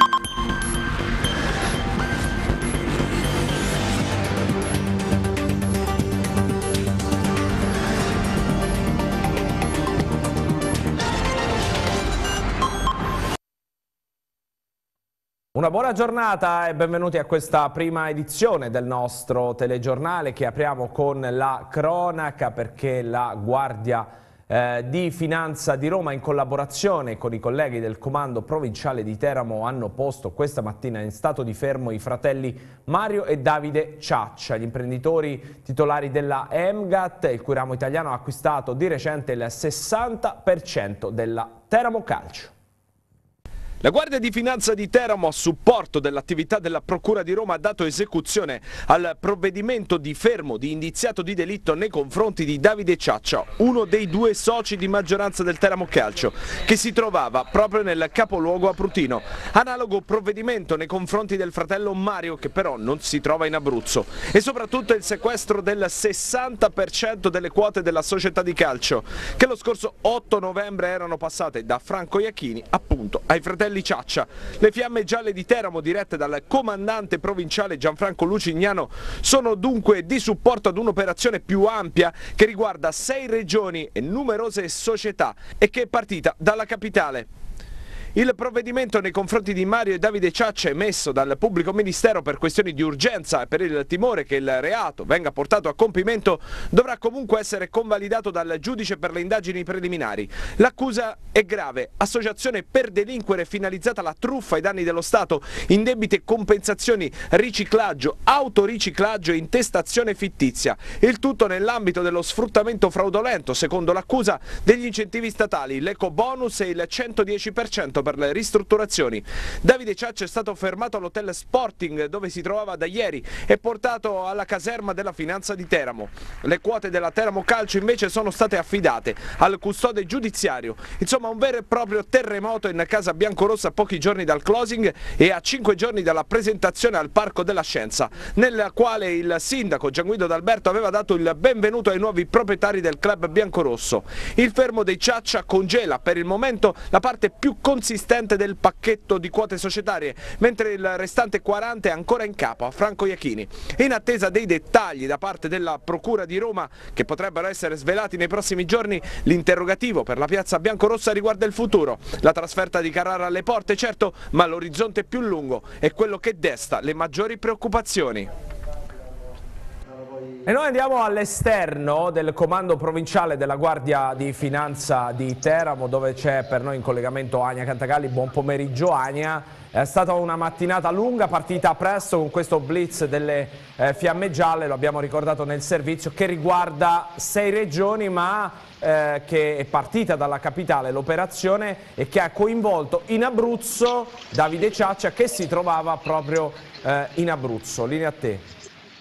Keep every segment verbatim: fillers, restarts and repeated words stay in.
Una buona giornata e benvenuti a questa prima edizione del nostro telegiornale che apriamo con la cronaca, perché la Guardia eh, di Finanza di Roma, in collaborazione con i colleghi del Comando Provinciale di Teramo, hanno posto questa mattina in stato di fermo i fratelli Mario e Davide Ciaccia, gli imprenditori titolari della Emgat, il cui ramo italiano ha acquistato di recente il sessanta per cento della Teramo Calcio. La Guardia di Finanza di Teramo, a supporto dell'attività della Procura di Roma, ha dato esecuzione al provvedimento di fermo di indiziato di delitto nei confronti di Davide Ciaccia, uno dei due soci di maggioranza del Teramo Calcio, che si trovava proprio nel capoluogo aprutino. Analogo provvedimento nei confronti del fratello Mario, che però non si trova in Abruzzo, e soprattutto il sequestro del sessanta per cento delle quote della società di calcio, che lo scorso otto novembre erano passate da Franco Iachini appunto ai fratelli Ciaccia. Le Fiamme Gialle di Teramo, dirette dal comandante provinciale Gianfranco Lucignano, sono dunque di supporto ad un'operazione più ampia che riguarda sei regioni e numerose società e che è partita dalla capitale. Il provvedimento nei confronti di Mario e Davide Ciaccia, emesso dal pubblico ministero per questioni di urgenza e per il timore che il reato venga portato a compimento, dovrà comunque essere convalidato dal giudice per le indagini preliminari. L'accusa è grave: associazione per delinquere finalizzata alla truffa ai danni dello Stato, indebite compensazioni, riciclaggio, autoriciclaggio e intestazione fittizia. Il tutto nell'ambito dello sfruttamento fraudolento, secondo l'accusa, degli incentivi statali, l'eco bonus e il centodieci per cento per le ristrutturazioni. Davide Ciaccia è stato fermato all'hotel Sporting, dove si trovava da ieri, e portato alla caserma della Finanza di Teramo. Le quote della Teramo Calcio invece sono state affidate al custode giudiziario. Insomma, un vero e proprio terremoto in casa biancorossa a pochi giorni dal closing e a cinque giorni dalla presentazione al Parco della Scienza, nella quale il sindaco Gianguido D'Alberto aveva dato il benvenuto ai nuovi proprietari del club biancorosso. Il fermo dei Ciaccia congela per il momento la parte più consistente del pacchetto di quote societarie, mentre il restante quaranta è ancora in capo a Franco Iachini. In attesa dei dettagli da parte della Procura di Roma, che potrebbero essere svelati nei prossimi giorni, l'interrogativo per la piazza biancorossa riguarda il futuro. La trasferta di Carrara alle porte, certo, ma l'orizzonte più lungo è quello che desta le maggiori preoccupazioni. E noi andiamo all'esterno del comando provinciale della Guardia di Finanza di Teramo, dove c'è per noi in collegamento Ania Cantagalli. Buon pomeriggio Ania. È stata una mattinata lunga, partita presto con questo blitz delle eh, Fiamme Gialle, lo abbiamo ricordato nel servizio, che riguarda sei regioni, ma eh, che è partita dalla capitale l'operazione e che ha coinvolto in Abruzzo Davide Ciaccia, che si trovava proprio eh, in Abruzzo. Linea a te.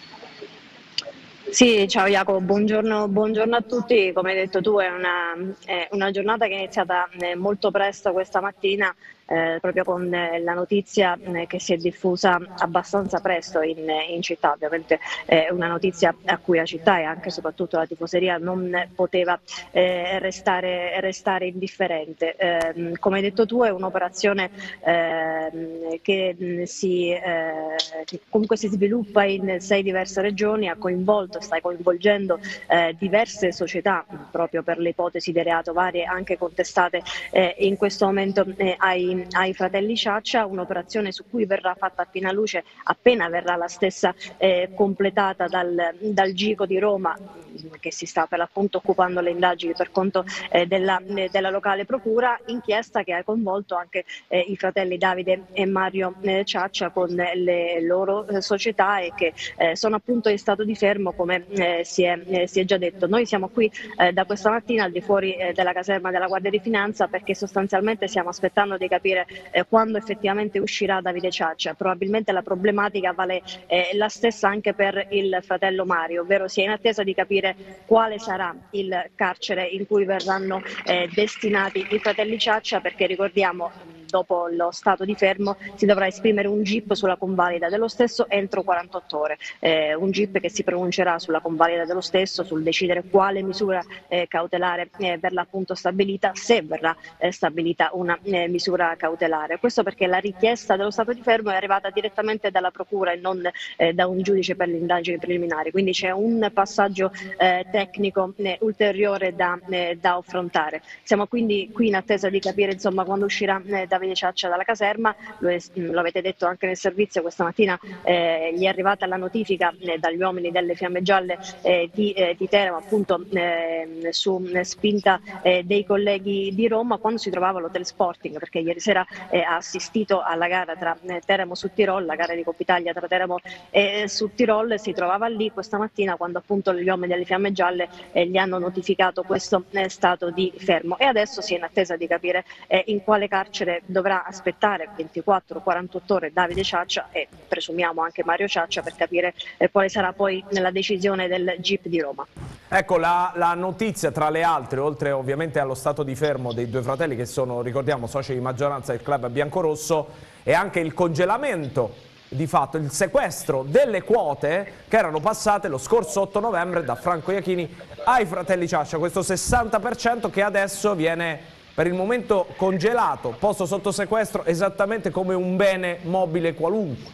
Sì, ciao Jacopo, buongiorno, buongiorno a tutti. Come hai detto tu, è una, è una giornata che è iniziata molto presto questa mattina, eh, proprio con la notizia eh, che si è diffusa abbastanza presto in, in città. Ovviamente è una notizia a cui la città e anche e soprattutto la tifoseria non poteva eh, restare, restare indifferente. Eh, come hai detto tu, è un'operazione eh, che, si, eh, che comunque si sviluppa in sei diverse regioni, ha coinvolto, sta coinvolgendo eh, diverse società proprio per le ipotesi di reato varie, anche contestate eh, in questo momento eh, ai ai fratelli Ciaccia, un'operazione su cui verrà fatta piena luce appena verrà la stessa eh, completata dal, dal Gico di Roma, che si sta per l'appunto occupando le indagini per conto eh, della, eh, della locale procura, inchiesta che ha coinvolto anche eh, i fratelli Davide e Mario eh, Ciaccia con le loro eh, società e che eh, sono appunto in stato di fermo, come eh, si, è, eh, si è già detto. Noi siamo qui eh, da questa mattina al di fuori eh, della caserma della Guardia di Finanza, perché sostanzialmente stiamo aspettando di capire eh, quando effettivamente uscirà Davide Ciaccia. Probabilmente la problematica vale eh, la stessa anche per il fratello Mario, ovvero si è in attesa di capire quale sarà il carcere in cui verranno eh, destinati i fratelli Ciaccia, perché ricordiamo dopo lo stato di fermo si dovrà esprimere un G I P sulla convalida dello stesso entro quarantotto ore, eh, un G I P che si pronuncerà sulla convalida dello stesso, sul decidere quale misura eh, cautelare eh, verrà appunto stabilita, se verrà eh, stabilita una eh, misura cautelare. Questo perché la richiesta dello stato di fermo è arrivata direttamente dalla procura e non eh, da un giudice per le indagini preliminari, quindi c'è un passaggio eh, tecnico eh, ulteriore da, eh, da affrontare. Siamo quindi qui in attesa di capire insomma quando uscirà eh, Davide Ciaccia dalla caserma. Lo, è, lo avete detto anche nel servizio, questa mattina eh, gli è arrivata la notifica eh, dagli uomini delle Fiamme Gialle eh, di, eh, di Teramo, appunto eh, su eh, spinta eh, dei colleghi di Roma, quando si trovava all'Hotel Sporting, perché ieri sera eh, ha assistito alla gara tra eh, Teramo su Tirol, la gara di Coppa Italia tra Teramo e eh, su Tirol, si trovava lì questa mattina quando appunto gli uomini delle Fiamme Gialle eh, gli hanno notificato questo eh, stato di fermo, e adesso si è in attesa di capire eh, in quale carcere dovrà aspettare ventiquattro quarantotto ore Davide Ciaccia e presumiamo anche Mario Ciaccia, per capire eh, quale sarà poi la decisione del G I P di Roma. Ecco, la, la notizia tra le altre, oltre ovviamente allo stato di fermo dei due fratelli che sono, ricordiamo, soci di maggioranza del club biancorosso, è anche il congelamento, di fatto il sequestro delle quote che erano passate lo scorso otto novembre da Franco Iachini ai fratelli Ciaccia, questo sessanta per cento che adesso viene per il momento congelato, posto sotto sequestro esattamente come un bene mobile qualunque.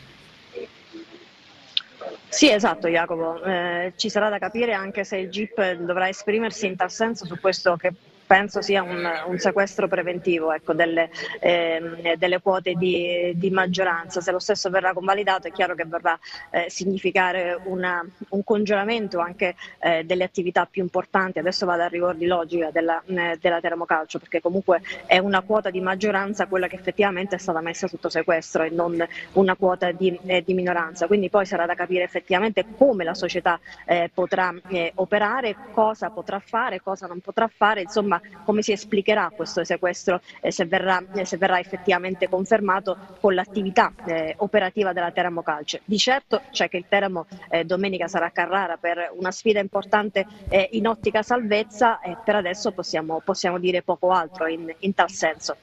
Sì, esatto Jacopo, eh, ci sarà da capire anche se il G I P dovrà esprimersi in tal senso su questo, che penso sia un, un sequestro preventivo, ecco, delle, eh, delle quote di, di maggioranza. Se lo stesso verrà convalidato è chiaro che vorrà eh, significare una, un congelamento anche eh, delle attività più importanti. Adesso vado a rigor di logica della, eh, della Teramo Calcio, perché comunque è una quota di maggioranza quella che effettivamente è stata messa sotto sequestro e non una quota di, eh, di minoranza, quindi poi sarà da capire effettivamente come la società eh, potrà eh, operare, cosa potrà fare, cosa non potrà fare, insomma come si esplicherà questo sequestro eh, se, verrà, eh, se verrà effettivamente confermato con l'attività eh, operativa della Teramo Calcio. Di certo c'è che il Teramo eh, domenica sarà a Carrara per una sfida importante eh, in ottica salvezza, e per adesso possiamo, possiamo dire poco altro in, in tal senso.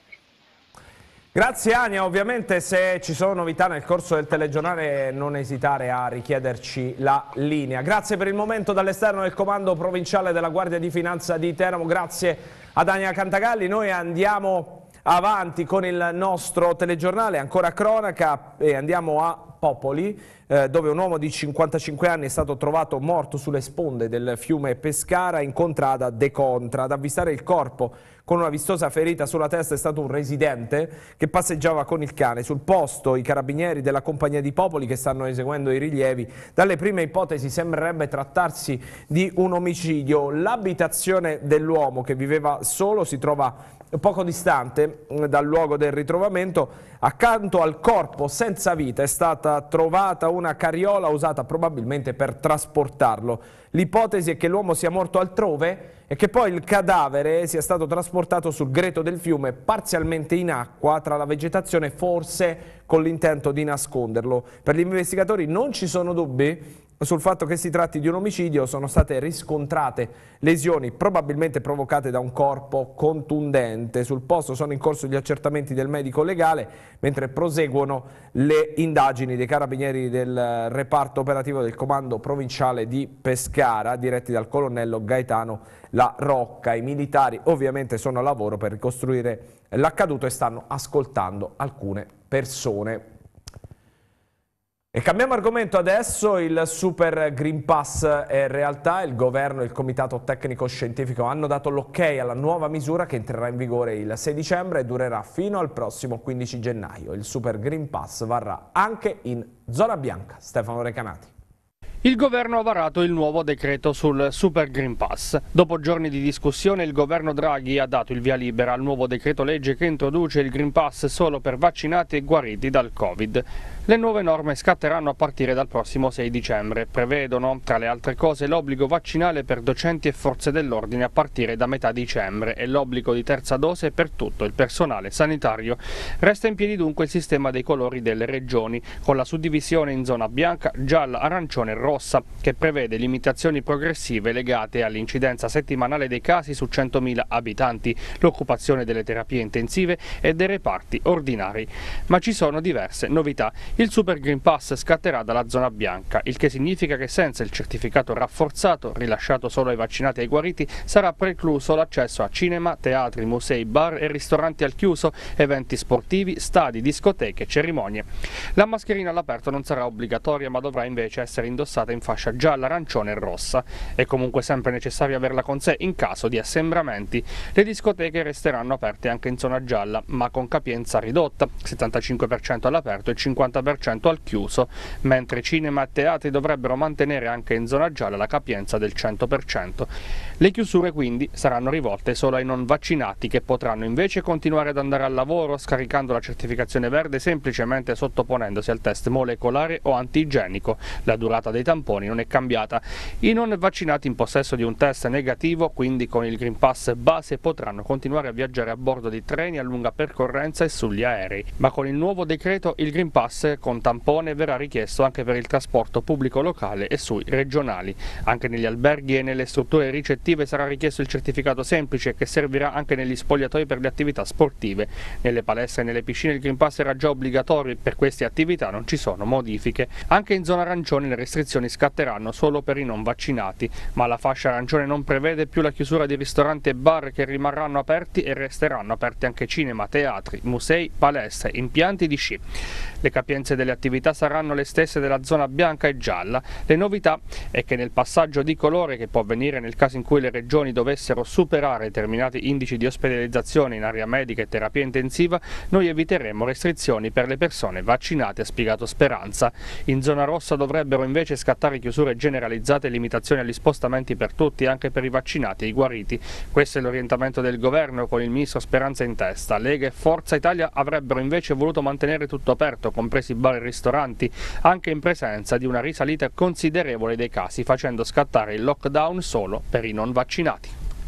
Grazie Ania, ovviamente se ci sono novità nel corso del telegiornale non esitare a richiederci la linea. Grazie per il momento dall'esterno del comando provinciale della Guardia di Finanza di Teramo, grazie ad Ania Cantagalli. Noi andiamo avanti con il nostro telegiornale, ancora cronaca, e andiamo a Popoli, eh, dove un uomo di cinquantacinque anni è stato trovato morto sulle sponde del fiume Pescara in contrada De Contra. Ad avvistare il corpo con una vistosa ferita sulla testa è stato un residente che passeggiava con il cane. Sul posto i carabinieri della compagnia di Popoli che stanno eseguendo i rilievi. Dalle prime ipotesi sembrerebbe trattarsi di un omicidio. L'abitazione dell'uomo, che viveva solo, si trova poco distante dal luogo del ritrovamento. Accanto al corpo senza vita è stata trovata una carriola usata probabilmente per trasportarlo. L'ipotesi è che l'uomo sia morto altrove e che poi il cadavere sia stato trasportato sul greto del fiume, parzialmente in acqua tra la vegetazione, forse con l'intento di nasconderlo. Per gli investigatori non ci sono dubbi sul fatto che si tratti di un omicidio. Sono state riscontrate lesioni probabilmente provocate da un corpo contundente. Sul posto sono in corso gli accertamenti del medico legale, mentre proseguono le indagini dei carabinieri del reparto operativo del comando provinciale di Pescara, diretti dal colonnello Gaetano La Rocca. I militari ovviamente sono a lavoro per ricostruire l'accaduto e stanno ascoltando alcune persone. E cambiamo argomento adesso. Il Super Green Pass è realtà. Il governo e il comitato tecnico scientifico hanno dato l'ok alla nuova misura che entrerà in vigore il sei dicembre e durerà fino al prossimo quindici gennaio. Il Super Green Pass varrà anche in zona bianca. Stefano Recanati. Il governo ha varato il nuovo decreto sul Super Green Pass. Dopo giorni di discussione, il governo Draghi ha dato il via libera al nuovo decreto legge che introduce il Green Pass solo per vaccinati e guariti dal Covid. Le nuove norme scatteranno a partire dal prossimo sei dicembre. Prevedono, tra le altre cose, l'obbligo vaccinale per docenti e forze dell'ordine a partire da metà dicembre e l'obbligo di terza dose per tutto il personale sanitario. Resta in piedi dunque il sistema dei colori delle regioni, con la suddivisione in zona bianca, gialla, arancione e rossa rossa, che prevede limitazioni progressive legate all'incidenza settimanale dei casi su centomila abitanti, l'occupazione delle terapie intensive e dei reparti ordinari. Ma ci sono diverse novità. Il Super Green Pass scatterà dalla zona bianca, il che significa che senza il certificato rafforzato, rilasciato solo ai vaccinati e ai guariti, sarà precluso l'accesso a cinema, teatri, musei, bar e ristoranti al chiuso, eventi sportivi, stadi, discoteche, cerimonie. La mascherina all'aperto non sarà obbligatoria, ma dovrà invece essere indossata in fascia gialla, arancione e rossa. È comunque sempre necessario averla con sé in caso di assembramenti. Le discoteche resteranno aperte anche in zona gialla, ma con capienza ridotta, settantacinque per cento all'aperto e cinquanta per cento al chiuso, mentre cinema e teatri dovrebbero mantenere anche in zona gialla la capienza del cento per cento. Le chiusure quindi saranno rivolte solo ai non vaccinati, che potranno invece continuare ad andare al lavoro scaricando la certificazione verde semplicemente sottoponendosi al test molecolare o antigenico. La durata dei tamponi non è cambiata. I non vaccinati in possesso di un test negativo, quindi con il Green Pass base, potranno continuare a viaggiare a bordo di treni a lunga percorrenza e sugli aerei. Ma con il nuovo decreto il Green Pass con tampone verrà richiesto anche per il trasporto pubblico locale e sui regionali. Anche negli alberghi e nelle strutture ricettive sarà richiesto il certificato semplice, che servirà anche negli spogliatoi per le attività sportive. Nelle palestre e nelle piscine il Green Pass era già obbligatorio e per queste attività non ci sono modifiche. Anche in zona arancione le restrizioni scatteranno solo per i non vaccinati, ma la fascia arancione non prevede più la chiusura di ristoranti e bar, che rimarranno aperti, e resteranno aperti anche cinema, teatri, musei, palestre, impianti di sci. Le capienze delle attività saranno le stesse della zona bianca e gialla. Le novità è che nel passaggio di colore, che può avvenire nel caso in cui le regioni dovessero superare determinati indici di ospedalizzazione in area medica e terapia intensiva, noi eviteremo restrizioni per le persone vaccinate, ha spiegato Speranza. In zona rossa dovrebbero invece scattare chiusure generalizzate e limitazioni agli spostamenti per tutti, anche per i vaccinati e i guariti. Questo è l'orientamento del governo, con il ministro Speranza in testa. Lega e Forza Italia avrebbero invece voluto mantenere tutto aperto, compresi bar e ristoranti, anche in presenza di una risalita considerevole dei casi, facendo scattare il lockdown solo per i non vaccinati.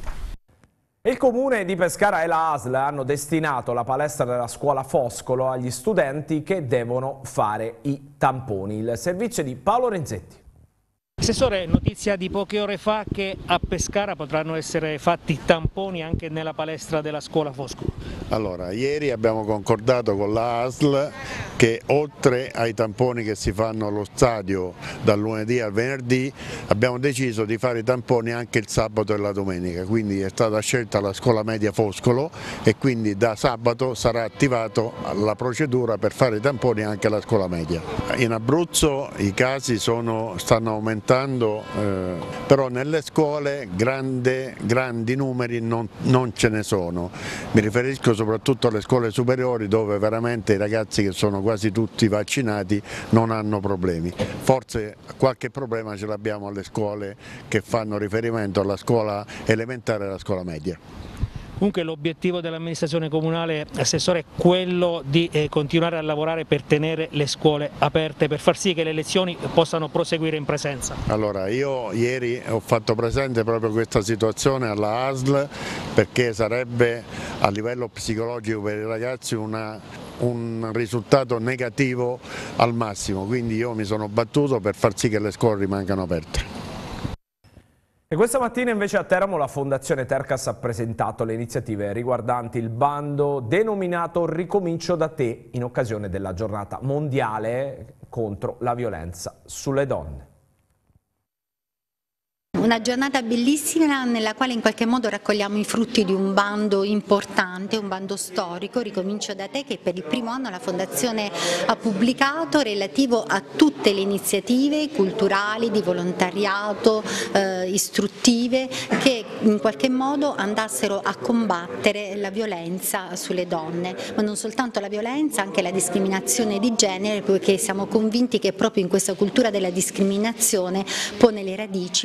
Il comune di Pescara e la A S L hanno destinato la palestra della scuola Foscolo agli studenti che devono fare i tamponi. Il servizio di Paolo Renzetti. Assessore, notizia di poche ore fa che a Pescara potranno essere fatti tamponi anche nella palestra della scuola Foscolo. Allora, ieri abbiamo concordato con la A S L che oltre ai tamponi che si fanno allo stadio dal lunedì al venerdì, abbiamo deciso di fare i tamponi anche il sabato e la domenica, quindi è stata scelta la scuola media Foscolo e quindi da sabato sarà attivata la procedura per fare i tamponi anche alla scuola media. In Abruzzo i casi sono, stanno aumentando, eh, però nelle scuole grande, grandi numeri non, non ce ne sono. Mi riferisco soprattutto alle scuole superiori, dove veramente i ragazzi, che sono quasi tutti vaccinati, non hanno problemi. Forse qualche problema ce l'abbiamo alle scuole che fanno riferimento alla scuola elementare e alla scuola media. Comunque l'obiettivo dell'amministrazione comunale, Assessore, è quello di eh, continuare a lavorare per tenere le scuole aperte, per far sì che le lezioni possano proseguire in presenza. Allora, io ieri ho fatto presente proprio questa situazione alla A S L, perché sarebbe a livello psicologico per i ragazzi una, un risultato negativo al massimo, quindi io mi sono battuto per far sì che le scuole rimangano aperte. E questa mattina invece a Teramo la Fondazione Tercas ha presentato le iniziative riguardanti il bando denominato Ricomincio da te in occasione della giornata mondiale contro la violenza sulle donne. Una giornata bellissima nella quale in qualche modo raccogliamo i frutti di un bando importante, un bando storico, Ricomincio da te, che per il primo anno la Fondazione ha pubblicato, relativo a tutte le iniziative culturali, di volontariato, eh, istruttive, che in qualche modo andassero a combattere la violenza sulle donne, ma non soltanto la violenza, anche la discriminazione di genere, perché siamo convinti che proprio in questa cultura della discriminazione pone le radici poi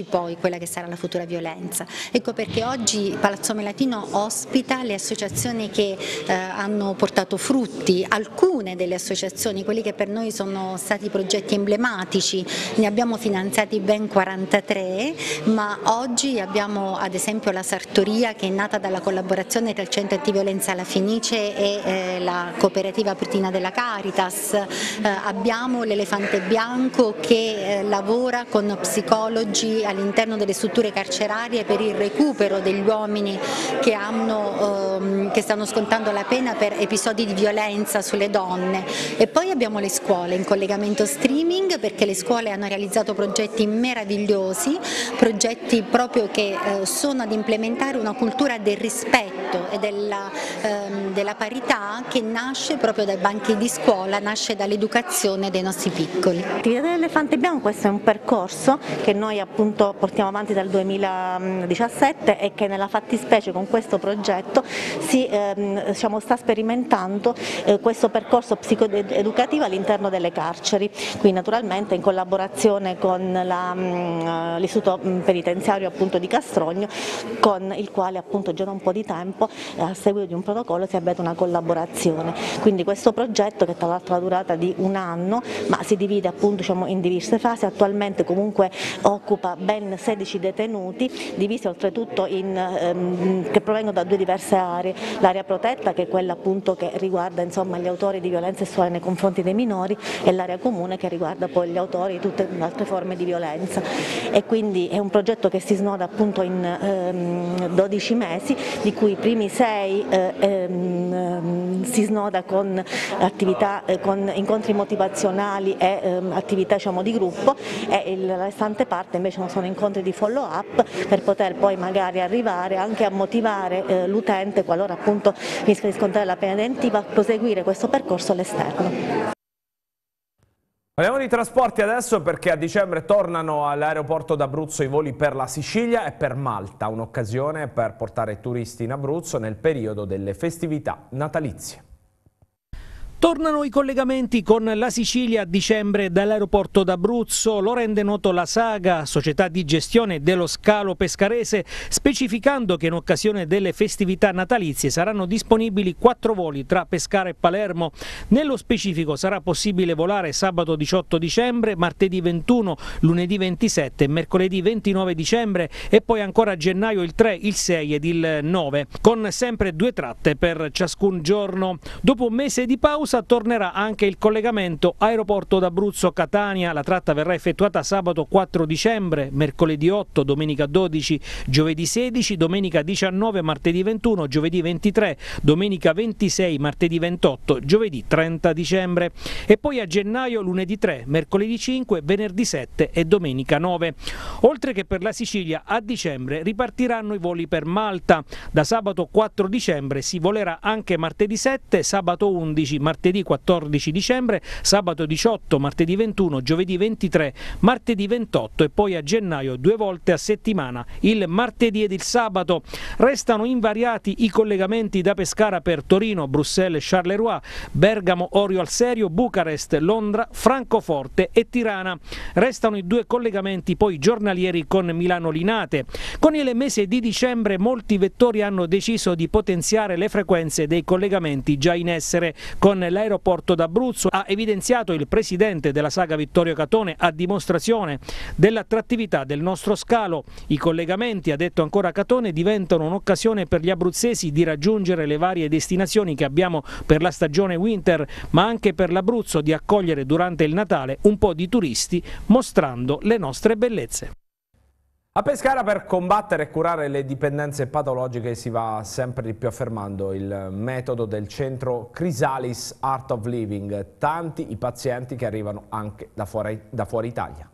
quella che sarà la futura violenza. Ecco perché oggi Palazzo Melatino ospita le associazioni che eh, hanno portato frutti, alcune delle associazioni, quelli che per noi sono stati progetti emblematici, ne abbiamo finanziati ben quarantatré, ma oggi abbiamo ad esempio la Sartoria, che è nata dalla collaborazione tra il Centro Antiviolenza La Fenice e eh, la cooperativa Pretina della Caritas, eh, abbiamo l'Elefante Bianco che eh, lavora con psicologi all'interno delle strutture carcerarie per il recupero degli uomini che, hanno, ehm, che stanno scontando la pena per episodi di violenza sulle donne, e poi abbiamo le scuole in collegamento streaming, perché le scuole hanno realizzato progetti meravigliosi, progetti proprio che eh, sono ad implementare una cultura del rispetto e della, ehm, della parità che nasce proprio dai banchi di scuola, nasce dall'educazione dei nostri piccoli. L'attività dell'Elefante Bianco, questo è un percorso che noi appunto portiamo avanti dal duemiladiciassette e che nella fattispecie con questo progetto si ehm, diciamo, sta sperimentando eh, questo percorso psicoeducativo all'interno delle carceri, qui naturalmente in collaborazione con l'istituto penitenziario appunto di Castrogno, con il quale appunto già da un po' di tempo eh, a seguito di un protocollo si è avviata una collaborazione. Quindi questo progetto, che tra l'altro ha durata di un anno, ma si divide appunto diciamo, in diverse fasi, attualmente comunque occupa ben sedici detenuti, divisi oltretutto in, ehm, che provengono da due diverse aree, l'area protetta, che è quella appunto che riguarda insomma, gli autori di violenza sessuale nei confronti dei minori, e l'area comune che riguarda poi gli autori di tutte le altre forme di violenza, e quindi è un progetto che si snoda appunto in ehm, dodici mesi, di cui i primi sei eh, ehm, si snoda con attività, eh, con incontri motivazionali e ehm, attività diciamo, di gruppo, e il, la restante parte invece sono incontri di follow up per poter poi magari arrivare anche a motivare eh, l'utente, qualora appunto finisca di scontare la pena detentiva, a proseguire questo percorso all'esterno. Parliamo di trasporti adesso, perché a dicembre tornano all'aeroporto d'Abruzzo i voli per la Sicilia e per Malta, un'occasione per portare turisti in Abruzzo nel periodo delle festività natalizie. Tornano i collegamenti con la Sicilia a dicembre dall'aeroporto d'Abruzzo, lo rende noto la Saga, società di gestione dello scalo pescarese, specificando che in occasione delle festività natalizie saranno disponibili quattro voli tra Pescara e Palermo. Nello specifico sarà possibile volare sabato diciotto dicembre, martedì ventuno, lunedì ventisette, mercoledì ventinove dicembre e poi ancora a gennaio il tre, il sei ed il nove, con sempre due tratte per ciascun giorno. Dopo un mese di pausa tornerà anche il collegamento aeroporto d'Abruzzo-Catania. La tratta verrà effettuata sabato quattro dicembre, mercoledì otto, domenica dodici, giovedì sedici, domenica diciannove, martedì ventuno, giovedì ventitré, domenica ventisei, martedì ventotto, giovedì trenta dicembre, e poi a gennaio lunedì tre, mercoledì cinque, venerdì sette e domenica nove. Oltre che per la Sicilia, a dicembre ripartiranno i voli per Malta. Da sabato quattro dicembre si volerà anche martedì sette, sabato undici, martedì martedì quattordici dicembre, sabato diciotto, martedì ventuno, giovedì ventitré, martedì ventotto e poi a gennaio due volte a settimana, il martedì ed il sabato. Restano invariati i collegamenti da Pescara per Torino, Bruxelles, Charleroi, Bergamo, Orio al Serio, Bucarest, Londra, Francoforte e Tirana. Restano i due collegamenti poi giornalieri con Milano Linate. Con il mese di dicembre molti vettori hanno deciso di potenziare le frequenze dei collegamenti già in essere con l'aeroporto d'Abruzzo, ha evidenziato il presidente della Saga Vittorio Catone, a dimostrazione dell'attrattività del nostro scalo. I collegamenti, ha detto ancora Catone, diventano un'occasione per gli abruzzesi di raggiungere le varie destinazioni che abbiamo per la stagione winter, ma anche per l'Abruzzo di accogliere durante il Natale un po' di turisti, mostrando le nostre bellezze. A Pescara, per combattere e curare le dipendenze patologiche, si va sempre di più affermando il metodo del centro Chrysalis Art of Living. Tanti i pazienti che arrivano anche da fuori, da fuori Italia.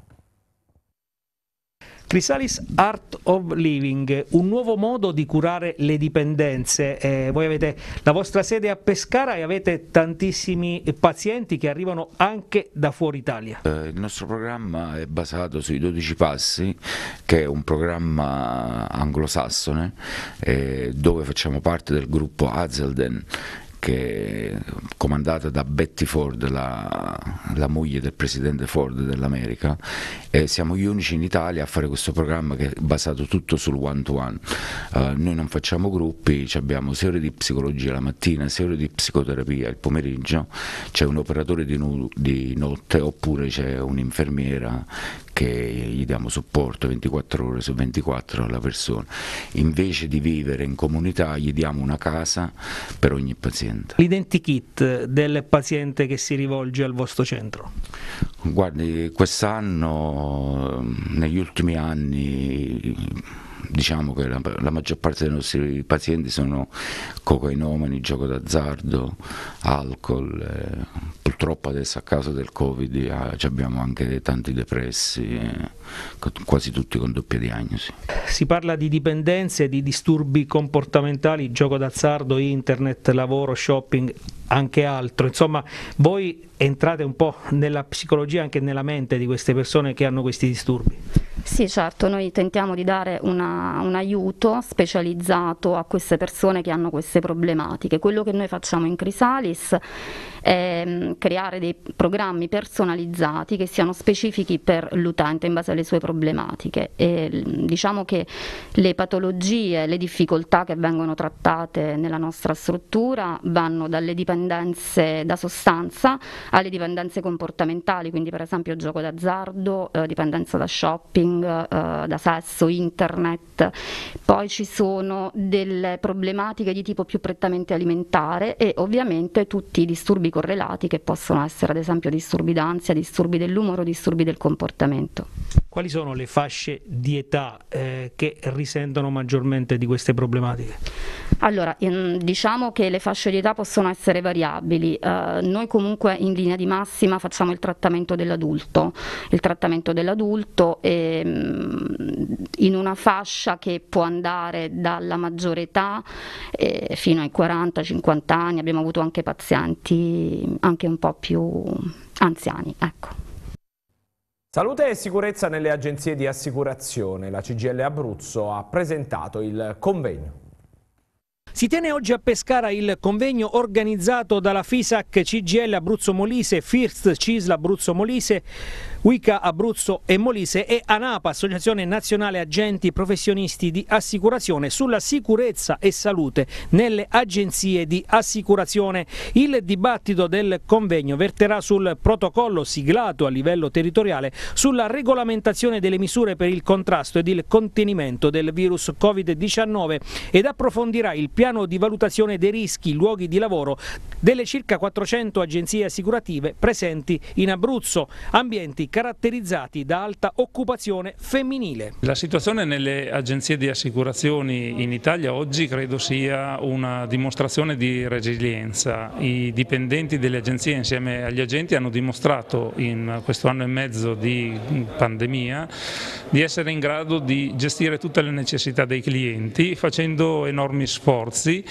Chrysalis Art of Living, un nuovo modo di curare le dipendenze. Eh, voi avete la vostra sede a Pescara e avete tantissimi pazienti che arrivano anche da fuori Italia. Eh, il nostro programma è basato sui dodici passi, che è un programma anglosassone, eh, dove facciamo parte del gruppo Hazelden, che, comandata da Betty Ford, la, la moglie del presidente Ford dell'America, e siamo gli unici in Italia a fare questo programma che è basato tutto sul one to one. Uh, noi non facciamo gruppi, abbiamo sei ore di psicologia la mattina, sei ore di psicoterapia il pomeriggio, c'è un operatore di, no, di notte oppure c'è un'infermiera che gli diamo supporto ventiquattro ore su ventiquattro alla persona. Invece di vivere in comunità gli diamo una casa per ogni paziente. L'identikit del paziente che si rivolge al vostro centro? Guardi, quest'anno, negli ultimi anni, diciamo che la, la maggior parte dei nostri pazienti sono cocainomani, gioco d'azzardo, alcol, eh, purtroppo adesso a causa del Covid eh, abbiamo anche tanti depressi, eh, quasi tutti con doppia diagnosi. Si parla di dipendenze, di disturbi comportamentali, gioco d'azzardo, internet, lavoro, shopping, anche altro, insomma voi entrate un po' nella psicologia, anche nella mente di queste persone che hanno questi disturbi. Sì, certo, noi tentiamo di dare una, un aiuto specializzato a queste persone che hanno queste problematiche. Quello che noi facciamo in Chrysalis è creare dei programmi personalizzati che siano specifici per l'utente in base alle sue problematiche, e diciamo che le patologie, le difficoltà che vengono trattate nella nostra struttura vanno dalle dipendenze da sostanza alle dipendenze comportamentali, quindi per esempio gioco d'azzardo, eh, dipendenza da shopping, eh, da sesso, internet. Poi ci sono delle problematiche di tipo più prettamente alimentare e ovviamente tutti i disturbi correlati che possono essere ad esempio disturbi d'ansia, disturbi dell'umore, disturbi del comportamento. Quali sono le fasce di età eh, che risentono maggiormente di queste problematiche? Allora, diciamo che le fasce di età possono essere variabili, eh, noi comunque in linea di massima facciamo il trattamento dell'adulto, il trattamento dell'adulto è in una fascia che può andare dalla maggiore età eh, fino ai quaranta cinquanta anni, abbiamo avuto anche pazienti anche un po' più anziani, ecco. Salute e sicurezza nelle agenzie di assicurazione. La C G I L Abruzzo ha presentato il convegno. Si tiene oggi a Pescara il convegno organizzato dalla FISAC, C G I L Abruzzo Molise, FIRST CISL Abruzzo Molise, U I C A Abruzzo e Molise e ANAPA, Associazione Nazionale Agenti Professionisti di Assicurazione, sulla sicurezza e salute nelle agenzie di assicurazione. Il dibattito del convegno verterà sul protocollo siglato a livello territoriale sulla regolamentazione delle misure per il contrasto ed il contenimento del virus Covid diciannove ed approfondirà il piano di valutazione dei rischi, luoghi di lavoro delle circa quattrocento agenzie assicurative presenti in Abruzzo, ambienti caratterizzati da alta occupazione femminile. La situazione nelle agenzie di assicurazioni in Italia oggi credo sia una dimostrazione di resilienza. I dipendenti delle agenzie insieme agli agenti hanno dimostrato in questo anno e mezzo di pandemia di essere in grado di gestire tutte le necessità dei clienti facendo enormi sforzi.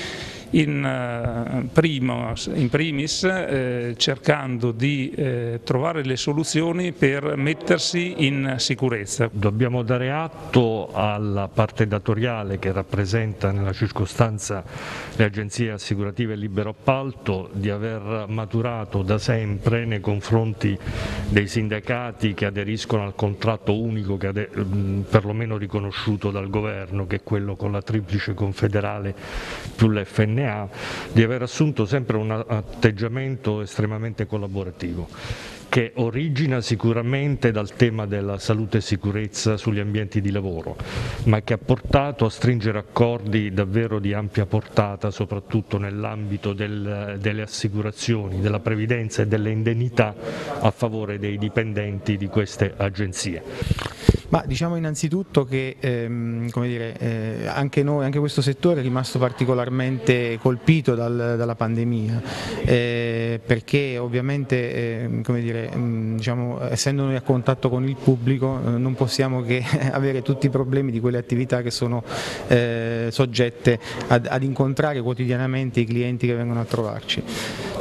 In, primo, in primis eh, cercando di eh, trovare le soluzioni per mettersi in sicurezza. Dobbiamo dare atto alla parte datoriale che rappresenta nella circostanza le agenzie assicurative e libero appalto di aver maturato da sempre nei confronti dei sindacati che aderiscono al contratto unico che ade- perlomeno riconosciuto dal governo, che è quello con la triplice confederale più l'F N A, di aver assunto sempre un atteggiamento estremamente collaborativo, che origina sicuramente dal tema della salute e sicurezza sugli ambienti di lavoro, ma che ha portato a stringere accordi davvero di ampia portata, soprattutto nell'ambito del, delle assicurazioni, della previdenza e delle indennità a favore dei dipendenti di queste agenzie. Ma diciamo innanzitutto che ehm, come dire, eh, anche noi, anche questo settore è rimasto particolarmente colpito dal, dalla pandemia, eh, perché ovviamente eh, come dire, mh, diciamo, essendo noi a contatto con il pubblico eh, non possiamo che avere tutti i problemi di quelle attività che sono eh, soggette ad, ad incontrare quotidianamente i clienti che vengono a trovarci.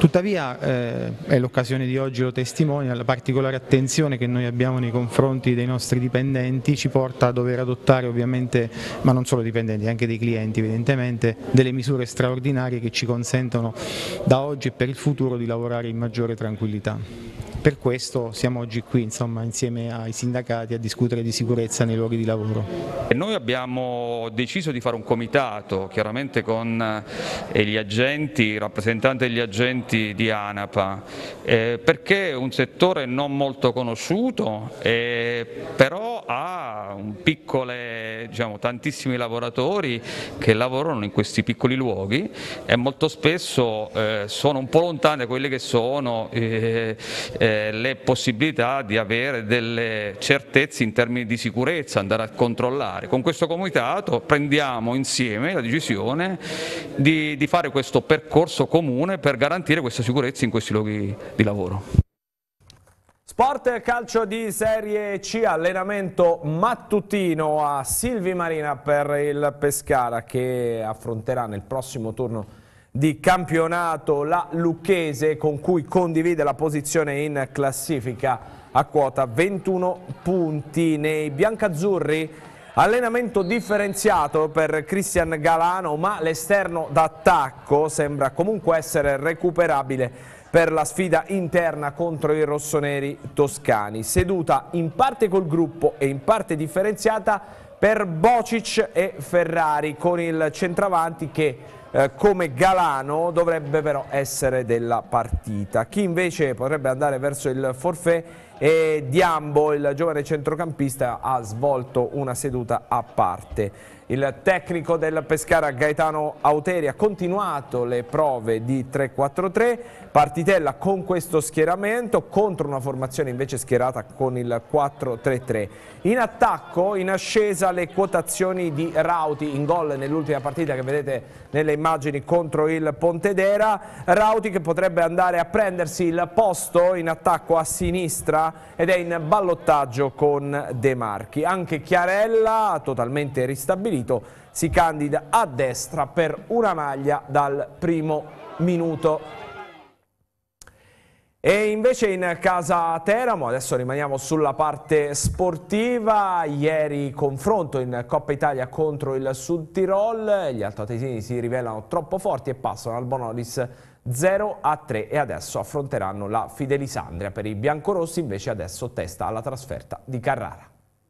Tuttavia, eh, e l'occasione di oggi lo testimonia, la particolare attenzione che noi abbiamo nei confronti dei nostri dipendenti ci porta a dover adottare ovviamente, ma non solo dipendenti, anche dei clienti evidentemente, delle misure straordinarie che ci consentono da oggi e per il futuro di lavorare in maggiore tranquillità. Per questo siamo oggi qui, insomma, insieme ai sindacati a discutere di sicurezza nei luoghi di lavoro. E noi abbiamo deciso di fare un comitato, chiaramente con gli agenti, i rappresentanti degli agenti di ANAPA, eh, perché è un settore non molto conosciuto, eh, però ha un piccole, diciamo, tantissimi lavoratori che lavorano in questi piccoli luoghi e molto spesso eh, sono un po' lontane da quelle che sono eh, eh, le possibilità di avere delle certezze in termini di sicurezza, andare a controllare. Con questo comitato prendiamo insieme la decisione di, di fare questo percorso comune per garantire questa sicurezza in questi luoghi di lavoro. Sport calcio di Serie C, allenamento mattutino a Silvi Marina per il Pescara che affronterà nel prossimo turno di campionato la Lucchese, con cui condivide la posizione in classifica a quota ventuno punti. Nei biancazzurri allenamento differenziato per Cristian Galano, ma l'esterno d'attacco sembra comunque essere recuperabile per la sfida interna contro i rossoneri toscani. Seduta in parte col gruppo e in parte differenziata per Bocic e Ferrari, con il centravanti che Eh, come Galano dovrebbe però essere della partita. Chi invece potrebbe andare verso il forfait è Diambo, il giovane centrocampista, ha svolto una seduta a parte. Il tecnico del Pescara Gaetano Auteri ha continuato le prove di tre quattro tre, partitella con questo schieramento contro una formazione invece schierata con il quattro tre tre. In attacco, in ascesa le quotazioni di Rauti, in gol nell'ultima partita che vedete nelle immagini contro il Pontedera. Rauti che potrebbe andare a prendersi il posto in attacco a sinistra ed è in ballottaggio con De Marchi. Anche Chiarella, totalmente ristabilito, si candida a destra per una maglia dal primo minuto. E invece in casa Teramo, adesso rimaniamo sulla parte sportiva, ieri confronto in Coppa Italia contro il Sud Tirol, gli altoatesini si rivelano troppo forti e passano al Bonolis zero a tre e adesso affronteranno la Fidelisandria. Per i biancorossi invece adesso testa alla trasferta di Carrara.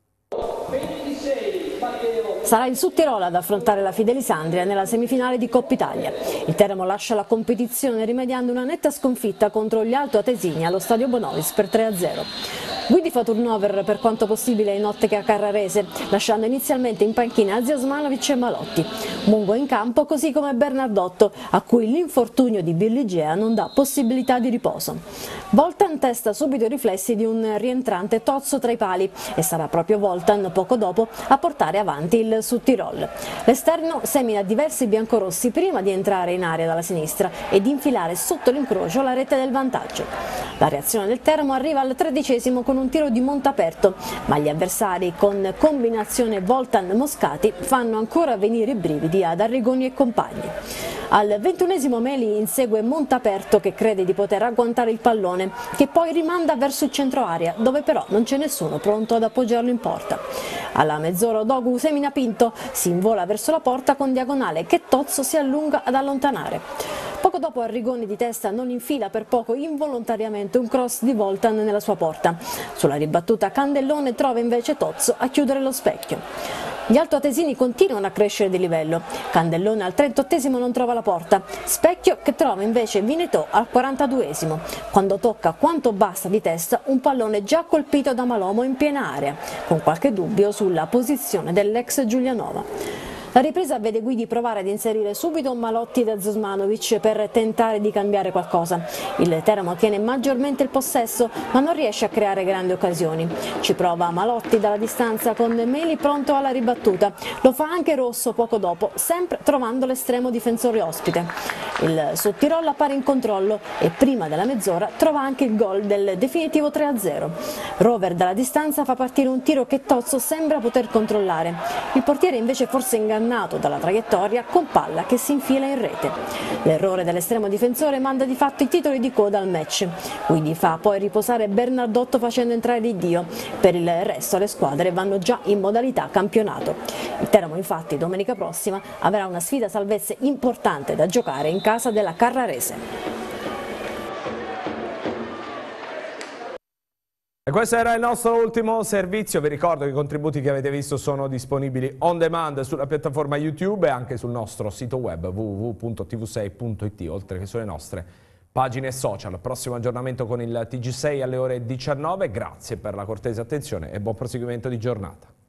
Sarà il Sud Tirol ad affrontare la Fidelisandria nella semifinale di Coppa Italia. Il Teramo lascia la competizione rimediando una netta sconfitta contro gli altoatesini allo stadio Bonolis per tre a zero. Guidi fa turnover per quanto possibile in ottica carrarese, lasciando inizialmente in panchina Zia Osmanovic e Malotti. Mungo in campo, così come Bernardotto, a cui l'infortunio di Birligea non dà possibilità di riposo. Voltan testa subito i riflessi di un rientrante Tozzo tra i pali e sarà proprio Voltan poco dopo a portare avanti il Sud Tirol. L'esterno semina diversi biancorossi prima di entrare in area dalla sinistra e di infilare sotto l'incrocio la rete del vantaggio. La reazione del Teramo arriva al tredicesimo con un tiro di Montaperto, ma gli avversari con combinazione Voltan-Moscati fanno ancora venire i brividi ad Arrigoni e compagni. Al ventunesimo Meli insegue Montaperto che crede di poter agguantare il pallone, che poi rimanda verso il centro area, dove però non c'è nessuno pronto ad appoggiarlo in porta. Alla mezz'ora Odogu semina Pinto, si invola verso la porta con diagonale che Tozzo si allunga ad allontanare. Poco dopo Arrigoni di testa non infila per poco involontariamente un cross di Voltan nella sua porta. Sulla ribattuta Candellone trova invece Tozzo a chiudere lo specchio. Gli altoatesini continuano a crescere di livello. Candellone al trentottesimo non trova la porta, Specchio che trova invece Vinetò al quarantaduesimo, quando tocca quanto basta di testa un pallone già colpito da Malomo in piena area, con qualche dubbio sulla posizione dell'ex Giulianova. La ripresa vede Guidi provare ad inserire subito Malotti da Zosmanovic per tentare di cambiare qualcosa. Il Teramo tiene maggiormente il possesso ma non riesce a creare grandi occasioni. Ci prova Malotti dalla distanza con Meli pronto alla ribattuta. Lo fa anche Rosso poco dopo, sempre trovando l'estremo difensore ospite. Il Sudtirolo appare in controllo e prima della mezz'ora trova anche il gol del definitivo tre a zero. Rover dalla distanza fa partire un tiro che Tozzo sembra poter controllare. Il portiere invece forse ingannato dalla traiettoria con palla che si infila in rete. L'errore dell'estremo difensore manda di fatto i titoli di coda al match. Guidi fa poi riposare Bernardotto facendo entrare Di Dio. Per il resto le squadre vanno già in modalità campionato. Il Teramo infatti domenica prossima avrà una sfida salvezze importante da giocare in casa della Carrarese. E questo era il nostro ultimo servizio. Vi ricordo che i contributi che avete visto sono disponibili on demand sulla piattaforma YouTube e anche sul nostro sito web w w w punto t v sei punto i t, oltre che sulle nostre pagine social. Prossimo aggiornamento con il T G sei alle ore diciannove. Grazie per la cortese attenzione e buon proseguimento di giornata.